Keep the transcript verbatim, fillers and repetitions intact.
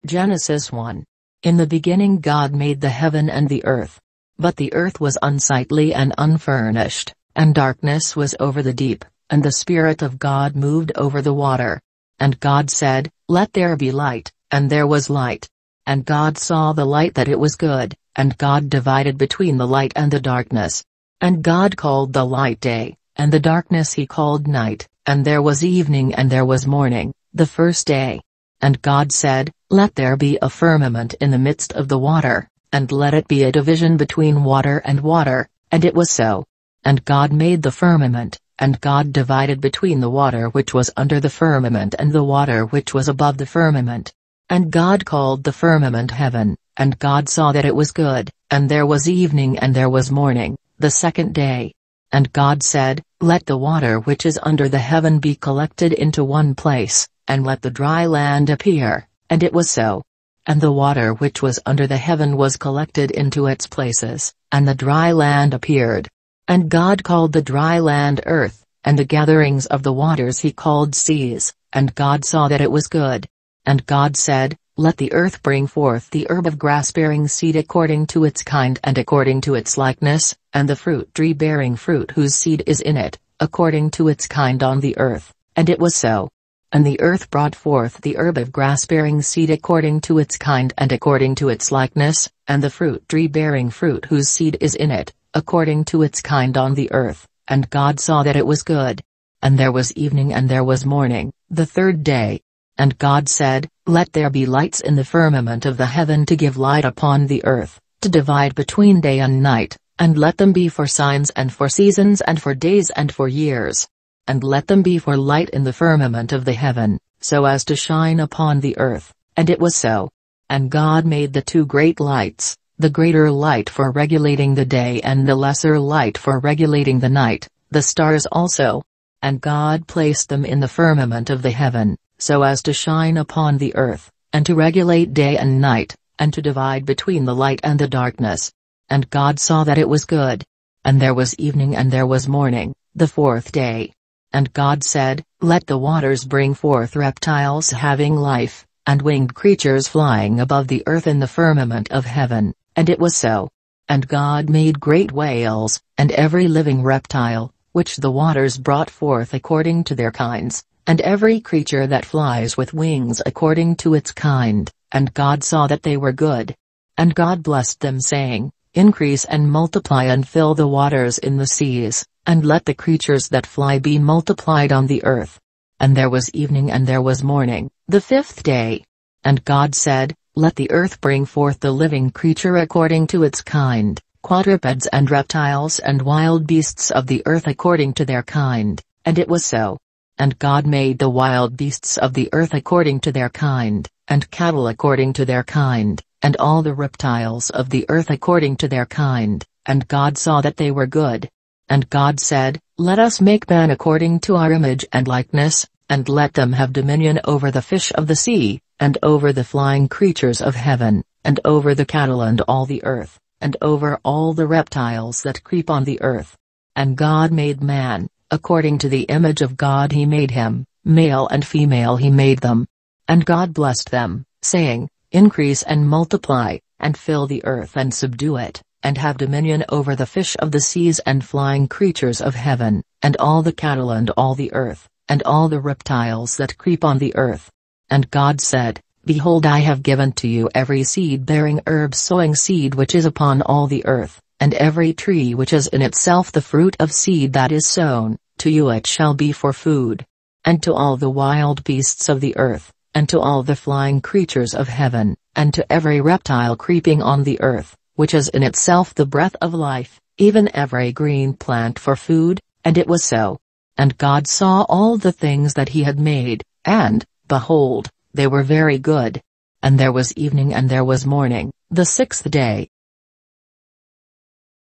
Genesis one. In the beginning God made the heaven and the earth. But the earth was unsightly and unfurnished, and darkness was over the deep, and the Spirit of God moved over the water. And God said, "Let there be light," and there was light. And God saw the light that it was good, and God divided between the light and the darkness. And God called the light day, and the darkness he called night, and there was evening and there was morning, the first day. And God said, "Let there be a firmament in the midst of the water, and let it be a division between water and water," and it was so. And God made the firmament, and God divided between the water which was under the firmament and the water which was above the firmament. And God called the firmament heaven, and God saw that it was good, and there was evening and there was morning, the second day. And God said, "Let the water which is under the heaven be collected into one place, and let the dry land appear," and it was so. And the water which was under the heaven was collected into its places, and the dry land appeared. And God called the dry land earth, and the gatherings of the waters he called seas, and God saw that it was good. And God said, "Let the earth bring forth the herb of grass-bearing seed according to its kind and according to its likeness, and the fruit tree bearing fruit whose seed is in it, according to its kind on the earth," and it was so. And the earth brought forth the herb of grass-bearing seed according to its kind and according to its likeness, and the fruit tree bearing fruit whose seed is in it, according to its kind on the earth, and God saw that it was good. And there was evening and there was morning, the third day. And God said, "Let there be lights in the firmament of the heaven to give light upon the earth, to divide between day and night, and let them be for signs and for seasons and for days and for years. And let them be for light in the firmament of the heaven, so as to shine upon the earth," and it was so. And God made the two great lights, the greater light for regulating the day and the lesser light for regulating the night, the stars also. And God placed them in the firmament of the heaven, so as to shine upon the earth, and to regulate day and night, and to divide between the light and the darkness. And God saw that it was good. And there was evening and there was morning, the fourth day. And God said, "Let the waters bring forth reptiles having life, and winged creatures flying above the earth in the firmament of heaven," and it was so. And God made great whales, and every living reptile, which the waters brought forth according to their kinds, and every creature that flies with wings according to its kind, and God saw that they were good. And God blessed them, saying, "Increase and multiply and fill the waters in the seas, and let the creatures that fly be multiplied on the earth." And there was evening and there was morning, the fifth day. And God said, "Let the earth bring forth the living creature according to its kind, quadrupeds and reptiles and wild beasts of the earth according to their kind," and it was so. And God made the wild beasts of the earth according to their kind, and cattle according to their kind, and all the reptiles of the earth according to their kind, and God saw that they were good. And God said, "Let us make man according to our image and likeness, and let them have dominion over the fish of the sea, and over the flying creatures of heaven, and over the cattle and all the earth, and over all the reptiles that creep on the earth." And God made man, according to the image of God he made him, male and female he made them. And God blessed them, saying, "Increase and multiply, and fill the earth and subdue it, and have dominion over the fish of the seas and flying creatures of heaven, and all the cattle and all the earth, and all the reptiles that creep on the earth." And God said, "Behold, I have given to you every seed-bearing herb sowing seed which is upon all the earth, and every tree which is in itself the fruit of seed that is sown, to you it shall be for food. And to all the wild beasts of the earth, and to all the flying creatures of heaven, and to every reptile creeping on the earth, which is in itself the breath of life, even every green plant for food," and it was so. And God saw all the things that he had made, and, behold, they were very good. And there was evening and there was morning, the sixth day.